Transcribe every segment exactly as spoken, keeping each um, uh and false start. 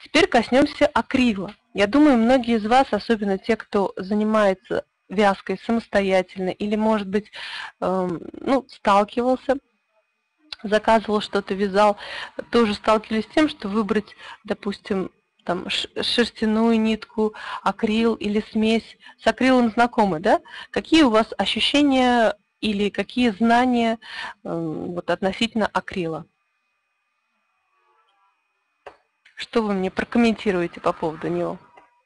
Теперь коснемся акрила. Я думаю, многие из вас, особенно те, кто занимается вязкой самостоятельно или, может быть, эм, ну, сталкивался, заказывал что-то, вязал, тоже сталкивались с тем, что выбрать, допустим, там, шерстяную нитку, акрил или смесь. С акрилом знакомы, да? Какие у вас ощущения или какие знания эм, вот, относительно акрила? Что вы мне прокомментируете по поводу него?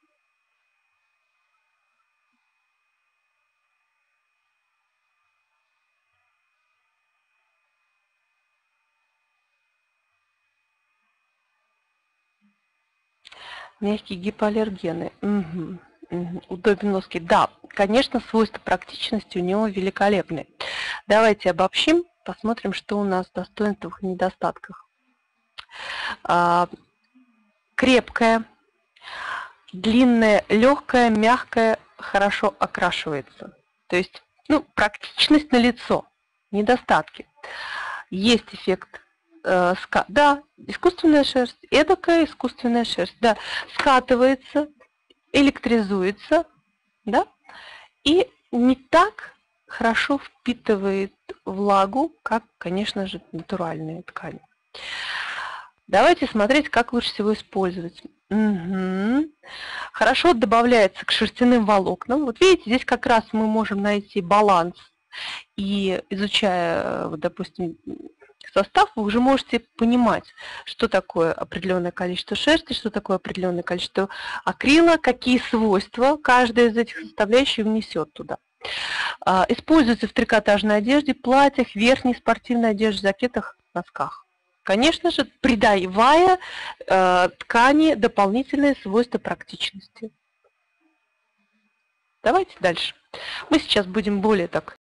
Мягкие гипоаллергены. Угу. Угу. Удобен носки. Да, конечно, свойства практичности у него великолепны. Давайте обобщим, посмотрим, что у нас в достоинствах и недостатках. А, крепкая, длинная, легкая, мягкая, хорошо окрашивается. То есть, ну, практичность на лицо, недостатки. Есть эффект э, ска... Да, искусственная шерсть, эдакая искусственная шерсть, да, скатывается, электризуется, да, и не так хорошо впитывает влагу, как, конечно же, натуральные ткани. Давайте смотреть, как лучше всего использовать. Угу. Хорошо добавляется к шерстяным волокнам. Вот видите, здесь как раз мы можем найти баланс. И изучая, допустим, состав, вы уже можете понимать, что такое определенное количество шерсти, что такое определенное количество акрила, какие свойства каждая из этих составляющих внесет туда. Используется в трикотажной одежде, платьях, верхней спортивной одежде, жакетах, носках. Конечно же, придавая э, ткани дополнительные свойства практичности. Давайте дальше. Мы сейчас будем более так